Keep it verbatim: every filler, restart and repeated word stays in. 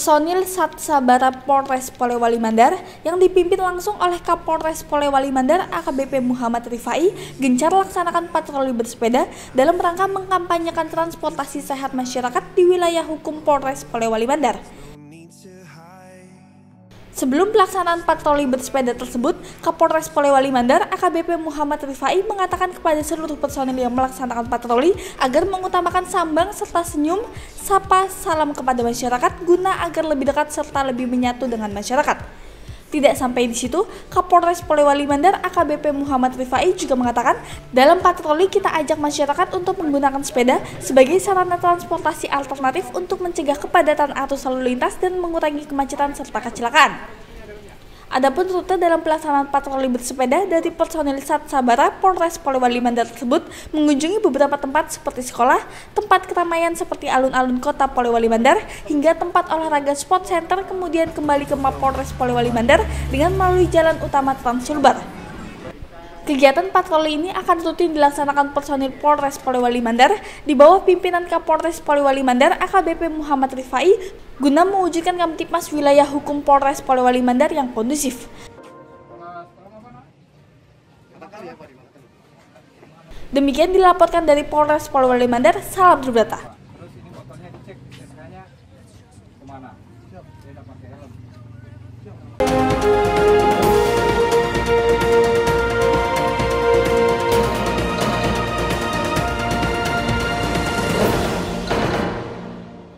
Personil Sat Sabara Polres Polewali Mandar yang dipimpin langsung oleh Kapolres Polewali Mandar A K B P Muhammad Rifai gencar laksanakan patroli bersepeda dalam rangka mengkampanyekan transportasi sehat masyarakat di wilayah hukum Polres Polewali Mandar. Sebelum pelaksanaan patroli bersepeda tersebut, Kapolres Polewali Mandar A K B P Muhammad Rifai mengatakan kepada seluruh personil yang melaksanakan patroli agar mengutamakan sambang serta senyum, sapa, salam kepada masyarakat guna agar lebih dekat serta lebih menyatu dengan masyarakat. Tidak sampai di situ, Kapolres Polewali Mandar A K B P Muhammad Rifai juga mengatakan, dalam patroli kita ajak masyarakat untuk menggunakan sepeda sebagai sarana transportasi alternatif untuk mencegah kepadatan arus lalu lintas dan mengurangi kemacetan serta kecelakaan. Adapun rute dalam pelaksanaan patroli bersepeda dari personil Sat Sabara Polres Polewali Mandar tersebut mengunjungi beberapa tempat seperti sekolah, tempat keramaian seperti alun-alun kota Polewali Mandar, hingga tempat olahraga sport center, kemudian kembali ke Mapolres Polewali Mandar dengan melalui jalan utama Trans Sulbar. Kegiatan patroli ini akan rutin dilaksanakan personil Polres Polewali Mandar di bawah pimpinan Kapolres Polewali Mandar A K B P Muhammad Rifai guna mewujudkan Kamtipmas wilayah hukum Polres Polewali Mandar yang kondusif. Demikian dilaporkan dari Polres Polewali Mandar. Salam Tribrata. Terus ini motornya dicek S K-nya kemana? Siap. Dia dapat helm. Siap.